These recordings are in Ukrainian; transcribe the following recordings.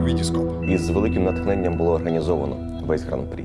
Вітіскоп. Із великим натхненням було організовано весь гран-прі.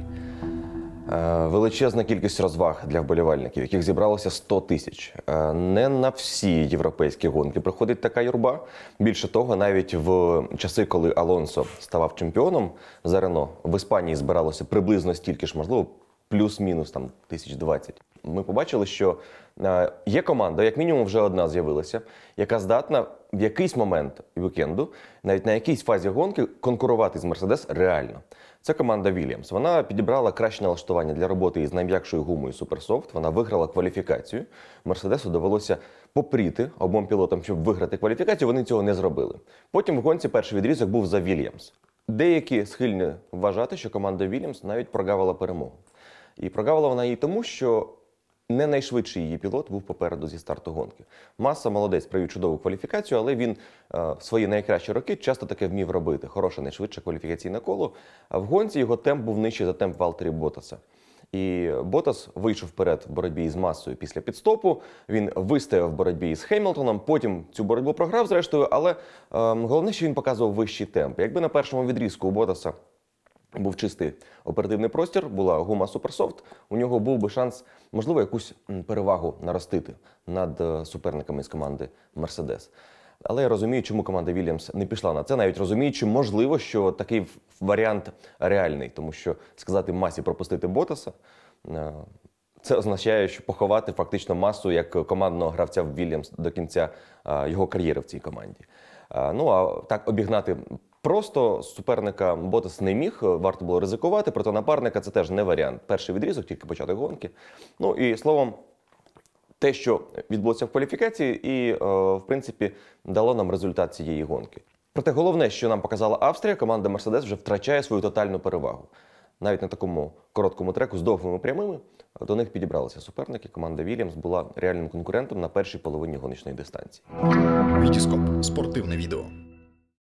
Величезна кількість розваг для вболівальників, яких зібралося 100 тисяч. Не на всі європейські гонки приходить така юрба. Більше того, навіть в часи, коли Алонсо ставав чемпіоном за Рено, в Іспанії збиралося приблизно стільки ж, можливо, плюс-мінус там 1020. Ми побачили, що є команда, як мінімум вже одна з'явилася, яка здатна в якийсь момент вікенду, навіть на якійсь фазі гонки, конкурувати з Мерседес реально. Це команда Вільямс. Вона підібрала краще налаштування для роботи із найм'якшою гумою Суперсофт. Вона виграла кваліфікацію. Мерседесу довелося попріти обом пілотам, щоб виграти кваліфікацію. Вони цього не зробили. Потім в гонці перший відрізок був за Вільямс. Деякі схильні вважати, що команда Вільямс навіть прогавила перемогу. І прогавила вона її тому, що не найшвидший її пілот був попереду зі старту гонки. Маса молодець, провів чудову кваліфікацію, але він в свої найкращі роки часто таке вмів робити. Хороше, найшвидше кваліфікаційне коло. А в гонці його темп був нижчий за темп Валтері Ботаса. І Ботас вийшов вперед в боротьбі з Масою після підстопу, він вистояв в боротьбі з Хемілтоном, потім цю боротьбу програв зрештою, але головне, що він показував вищий темп. Якби на першому відрізку у Ботаса був чистий оперативний простір, була гума Суперсофт, у нього був би шанс, можливо, якусь перевагу наростити над суперниками з команди Мерседес. Але я розумію, чому команда Вільямс не пішла на це, навіть розуміючи, можливо, що такий варіант реальний, тому що сказати Масі пропустити Ботаса, це означає, що поховати фактично Масу як командного гравця в Вільямс до кінця його кар'єри в цій команді. Ну, а так обігнати просто суперника Ботас не міг, варто було ризикувати, проте напарника це теж не варіант. Перший відрізок, тільки початок гонки. Ну і словом, те, що відбулося в кваліфікації і, в принципі, дало нам результат цієї гонки. Проте головне, що нам показала Австрія, команда Мерседес вже втрачає свою тотальну перевагу. Навіть на такому короткому треку з довгими прямими до них підібралися суперники. Команда Вільямс була реальним конкурентом на першій половині гоночної дистанції. Вітіскоп. Спортивне відео.